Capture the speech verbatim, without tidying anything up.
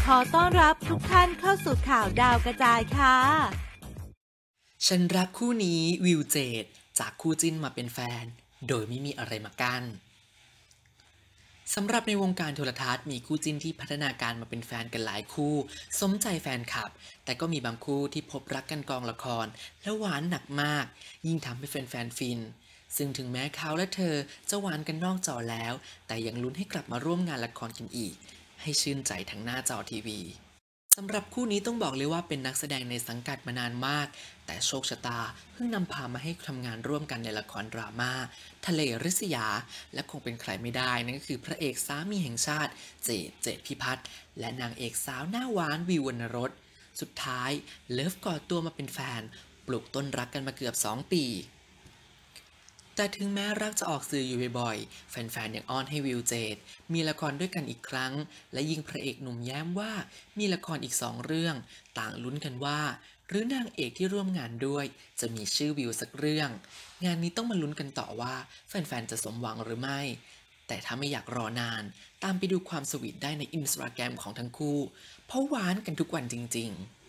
ขอต้อนรับทุกท่านเข้าสู่ข่าวดาวกระจายค่ะฉันรักคู่นี้วิวเจดจากคู่จิ้นมาเป็นแฟนโดยไม่มีอะไรมากั้นสำหรับในวงการโทรทัศน์มีคู่จิ้นที่พัฒนาการมาเป็นแฟนกันหลายคู่สมใจแฟนคลับแต่ก็มีบางคู่ที่พบรักกันกองละครและหวานหนักมากยิ่งทำให้แฟนๆฟินซึ่งถึงแม้เขาและเธอจะหวานกันนอกจอแล้วแต่ยังลุ้นให้กลับมาร่วมงานละครกันอีกให้ชื่นใจทั้งหน้าจอทีวีสำหรับคู่นี้ต้องบอกเลยว่าเป็นนักแสดงในสังกัดมานานมากแต่โชคชะตาเพิ่งนำพามาให้ทำงานร่วมกันในละครดราม่าทะเลริษยาและคงเป็นใครไม่ได้นั่นก็คือพระเอกสามีแห่งชาติเจดเจดพิพัฒน์และนางเอกสาวหน้าหวานวิววรรณรสสุดท้ายเลิฟกอดตัวมาเป็นแฟนปลูกต้นรักกันมาเกือบสองปีแต่ถึงแม้รักจะออกสื่ออยู่บ่อยๆแฟนๆยังอ้อนให้วิวเจดมีละครด้วยกันอีกครั้งและยิ่งพระเอกหนุ่มแย้มว่ามีละครอีกสองเรื่องต่างลุ้นกันว่าหรือนางเอกที่ร่วมงานด้วยจะมีชื่อวิวสักเรื่องงานนี้ต้องมาลุ้นกันต่อว่าแฟนๆจะสมหวังหรือไม่แต่ถ้าไม่อยากรอนานตามไปดูความสวีทได้ในอินสตาแกรมของทั้งคู่เพราะหวานกันทุกวันจริงๆ